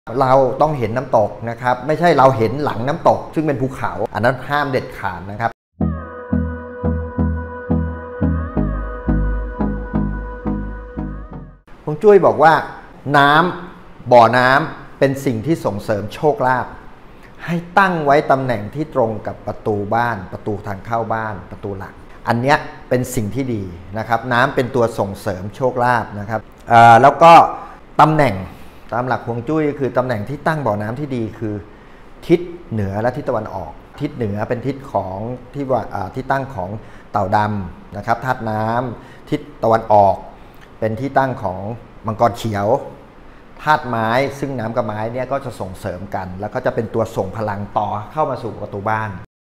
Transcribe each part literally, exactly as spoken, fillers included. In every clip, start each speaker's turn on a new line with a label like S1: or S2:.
S1: เราต้องเห็นน้ำตกนะครับไม่ใช่เราเห็นหลังน้ำตกซึ่งเป็นภูเขาอันนั้นห้ามเด็ดขาดนะครับฮวงจุ้ยบอกว่าน้ำบ่อน้ำเป็นสิ่งที่ส่งเสริมโชคลาภให้ตั้งไว้ตำแหน่งที่ตรงกับประตูบ้านประตูทางเข้าบ้านประตูหลักอันนี้เป็นสิ่งที่ดีนะครับน้ำเป็นตัวส่งเสริมโชคลาภนะครับแล้วก็ตำแหน่งตามหลักฮวงจุ้ยคือตำแหน่งที่ตั้งบ่อน้ำที่ดีคือทิศเหนือและทิศตะวันออกทิศเหนือเป็นทิศของที่ว่าที่ตั้งของเต่าดำนะครับธาตุน้ำทิศตะวันออกเป็นที่ตั้งของมังกรเขียวธาตุไม้ซึ่งน้ำกับไม้เนี่ยก็จะส่งเสริมกันแล้วก็จะเป็นตัวส่งพลังต่อเข้ามาสู่ประตูบ้าน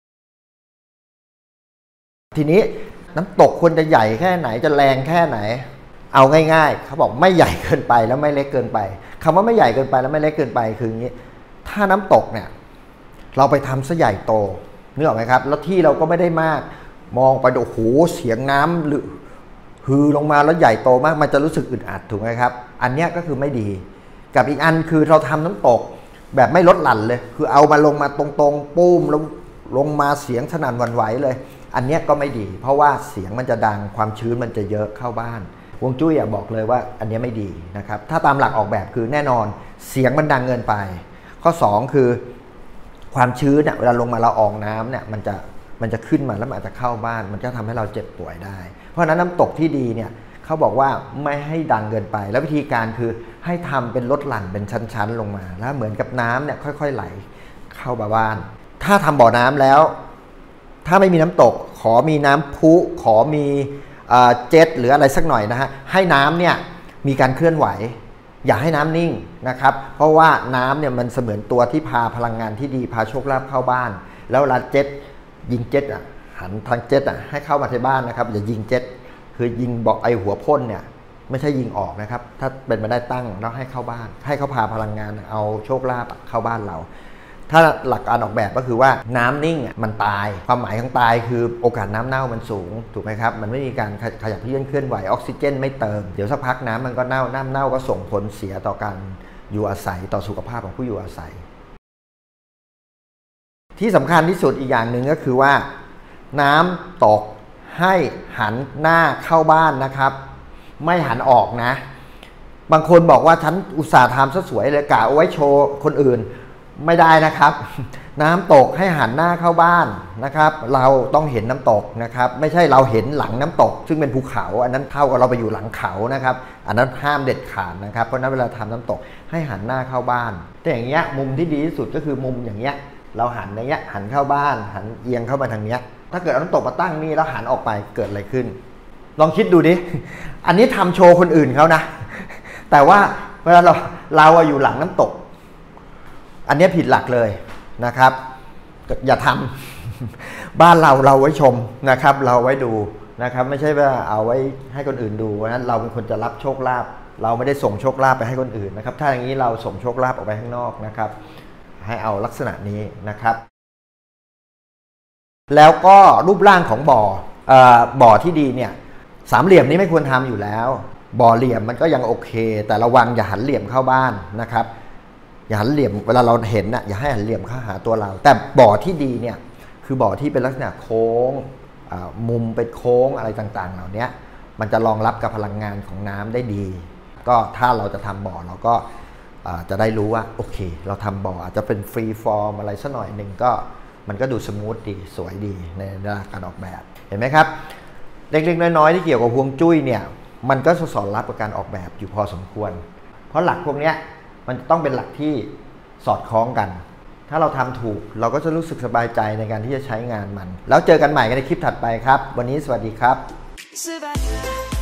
S1: ทีนี้น้ำตกควรจะใหญ่แค่ไหนจะแรงแค่ไหนเอาง่ายๆเขาบอกไม่ใหญ่เกินไปแล้วไม่เล็กเกินไปคำว่าไม่ใหญ่เกินไปแล้วไม่เล็กเกินไปคืออย่างนี้ถ้าน้ำตกเนี่ยเราไปทำซะใหญ่โตนึกออกไหมครับแล้วที่เราก็ไม่ได้มากมองไปโอ้โหเสียงน้ำหรือฮือลงมาแล้วใหญ่โตมากมันจะรู้สึกอึดอัดถูกไหมครับอันนี้ก็คือไม่ดีกับอีกอันคือเราทำน้ำตกแบบไม่ลดหลั่นเลยคือเอามาลงมาตรงๆปุ้มลงลงมาเสียงสนั่นหวั่นไหวเลยอันนี้ก็ไม่ดีเพราะว่าเสียงมันจะดังความชื้นมันจะเยอะเข้าบ้านฮวงจุ้ยบอกเลยว่าอันนี้ไม่ดีนะครับถ้าตามหลักออกแบบคือแน่นอนเสียงมันดังเกินไปข้อสองคือความชื้นเนี่ยเวลาลงมาละอองน้ำเนี่ยมันจะมันจะขึ้นมาแล้วมันอาจจะเข้าบ้านมันจะทำให้เราเจ็บป่วยได้เพราะฉะนั้นน้ำตกที่ดีเนี่ยเขาบอกว่าไม่ให้ดังเกินไปแล้ววิธีการคือให้ทำเป็นลดหลั่นเป็นชั้นๆลงมาแล้วเหมือนกับน้ำเนี่ยค่อยๆไหลเข้าบ้านถ้าทำบ่อน้ำแล้วถ้าไม่มีน้ำตกขอมีน้ำพุขอมีเจ็ตหรืออะไรสักหน่อยนะฮะให้น้ำเนี่ยมีการเคลื่อนไหวอย่าให้น้ำนิ่งนะครับเพราะว่าน้ำเนี่ยมันเสมือนตัวที่พาพลังงานที่ดีพาโชคลาภเข้าบ้านแล้วเวลาเจ็ตยิงเจ็ตอ่ะหันทางเจ็ตอ่ะให้เข้ามาที่บ้านนะครับอย่ายิงเจ็ตคือยิงบอกไอหัวพ่นเนี่ยไม่ใช่ยิงออกนะครับถ้าเป็นไปได้ตั้งแล้วให้เข้าบ้านให้เขาพาพลังงานเอาโชคลาภเข้าบ้านเราถ้าหลักการออกแบบก็คือว่าน้ำนิ่งมันตายความหมายของตายคือโอกาสน้ำเน่ามันสูงถูกไหมครับมันไม่มีการขยับเคลื่อนเคลื่อนไหวออกซิเจนไม่เติมเดี๋ยวสักพักน้ำมันก็เน่าน้ำเน่าก็ส่งผลเสียต่อการอยู่อาศัยต่อสุขภาพของผู้อยู่อาศัยที่สำคัญที่สุดอีกอย่างหนึ่งก็คือว่าน้ำตกให้หันหน้าเข้าบ้านนะครับไม่หันออกนะบางคนบอกว่าฉันอุตส่าห์ทำซะสวยเลยกะเอาไว้โชว์คนอื่นไม่ได้นะครับน้ำตกให้หันหน้าเข้าบ้านนะครับเราต้องเห็นน้ำตกนะครับไม่ใช่เราเห็นหลังน้ำตกซึ่งเป็นภูเขาอันนั้นเท่ากับเราไปอยู่หลังเขานะครับอันนั้นห้ามเด็ดขาดนะครับเพราะนั้นเวลาทำน้ำตกให้หันหน้าเข้าบ้านแต่อย่างเงี้ยมุมที่ดีที่สุดก็คือมุมอย่างเงี้ยเราหันอย่างเงี้ยหันเข้าบ้านหันเอียงเข้ามาทางเนี้ยถ้าเกิดเอาน้ำตกมาตั้งนี่แล้วหันออกไปเกิดอะไรขึ้นลองคิดดูดิอันนี้ทำโชว์คนอื่นเขานะแต่ว่าเวลาเราเราอยู่หลังน้ำตกอันนี้ผิดหลักเลยนะครับอย่าทำบ้านเราเราไว้ชมนะครับเราไว้ดูนะครับไม่ใช่ว่าเอาไว้ให้คนอื่นดูเพราะฉะนั้นเราเป็นคนจะรับโชคลาภเราไม่ได้ส่งโชคลาภไปให้คนอื่นนะครับถ้าอย่างนี้เราส่งโชคลาภออกไปข้างนอกนะครับให้เอาลักษณะนี้นะครับแล้วก็รูปร่างของบ่อเอ่อบ่อที่ดีเนี่ยสามเหลี่ยมนี้ไม่ควรทำอยู่แล้วบ่อเหลี่ยมมันก็ยังโอเคแต่ระวังอย่าหันเหลี่ยมเข้าบ้านนะครับอย่าหันเหลี่ยมเวลาเราเห็นนะอย่าให้หันเหลี่ยมเข้าหาตัวเราแต่บ่อที่ดีเนี่ยคือบ่อที่เป็นลักษณะโค้งมุมเป็นโค้งอะไรต่างๆเหล่านี้มันจะรองรับกับพลังงานของน้ำได้ดีก็ถ้าเราจะทำบ่อเราก็จะได้รู้ว่าโอเคเราทำบ่ออาจจะเป็นฟรีฟอร์มอะไรสักหน่อยหนึ่งก็มันก็ดูสมูทดีสวยดีในการออกแบบเห็นไหมครับเล็กๆน้อยๆที่เกี่ยวกับฮวงจุ้ยเนี่ยมันก็สอดรับกับการออกแบบอยู่พอสมควรเพราะหลักพวกนี้มันต้องเป็นหลักที่สอดคล้องกันถ้าเราทำถูกเราก็จะรู้สึกสบายใจในการที่จะใช้งานมันแล้วเจอกันใหม่ในคลิปถัดไปครับวันนี้สวัสดีครับ